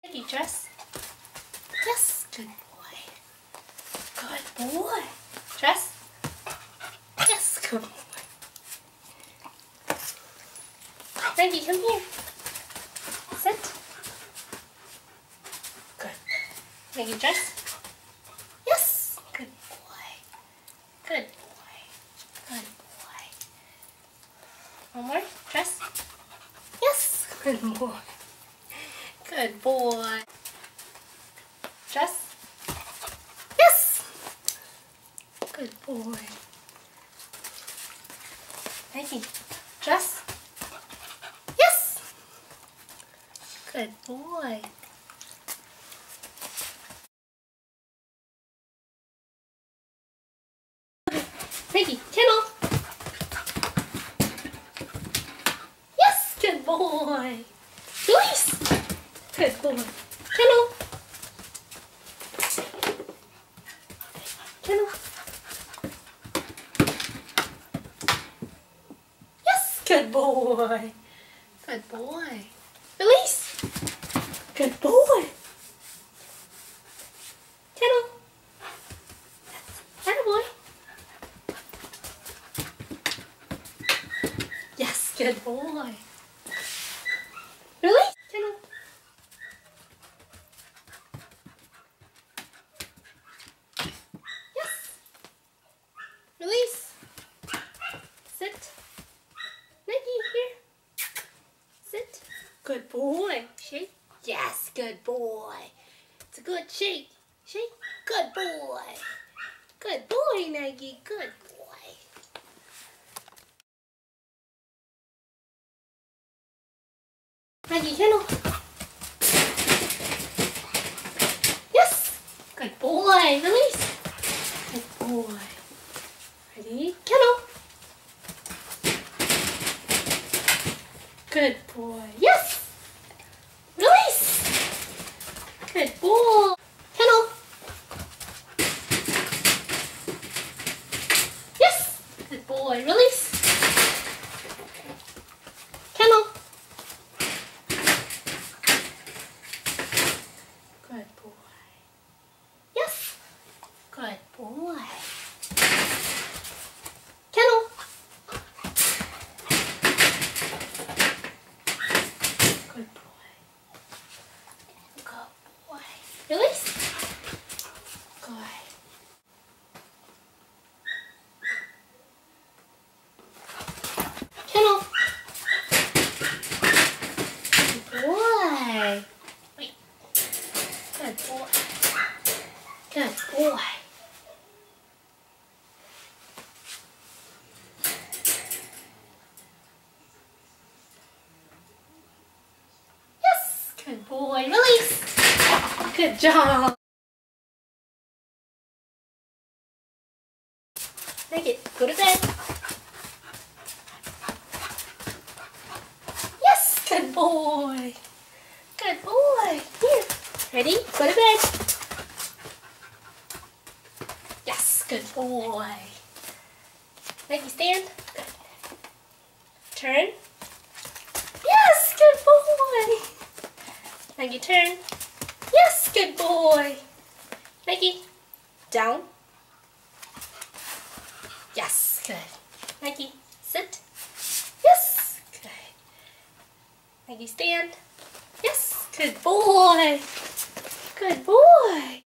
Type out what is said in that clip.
Maggie, dress. Yes, good boy. Good boy. Dress. Yes, good boy. Maggie, come here. Sit. Good. Maggie, dress. Yes, good boy. Good boy. Good boy. One more. Dress. Yes, good boy. Good boy. Dress. Yes. Good boy. Maggie, dress. Yes. Good boy. Maggie, kennel. Yes, good boy. Release. Good boy. Kennel. Kennel. Yes, good boy. Good boy. Release. Good boy. Kennel. Attaboy. Yes, good boy. Release. Kennel. Yes. Release. Sit. Maggie, here. Sit. Good boy. Shake. Yes, good boy. It's a good shake. Shake. Good boy. Good boy, Maggie. Good boy. Maggie, kennel. Yes. Good boy. Release. Good boy. Ready? Kennel. Good boy. Yes. Release. Good boy. Kennel. Yes. Good boy. Release. Kennel. Good boy. Yes. Good boy. Kennel. Good boy. Good boy. Release. Good. Kennel. Good boy. Wait. Good boy. Good boy. Yes. Good boy. Release. Good job. Make it. Go to bed. Yes. Good boy. Good boy. Here. Ready? Go to bed. Yes. Good boy. Maggie, stand. Good. Turn. Yes. Good boy. Maggie, turn. Yes. Good boy. Maggie, down. Yes. Good. Maggie, sit. Yes. Good. Maggie, stand. Yes. Good boy. Good boy.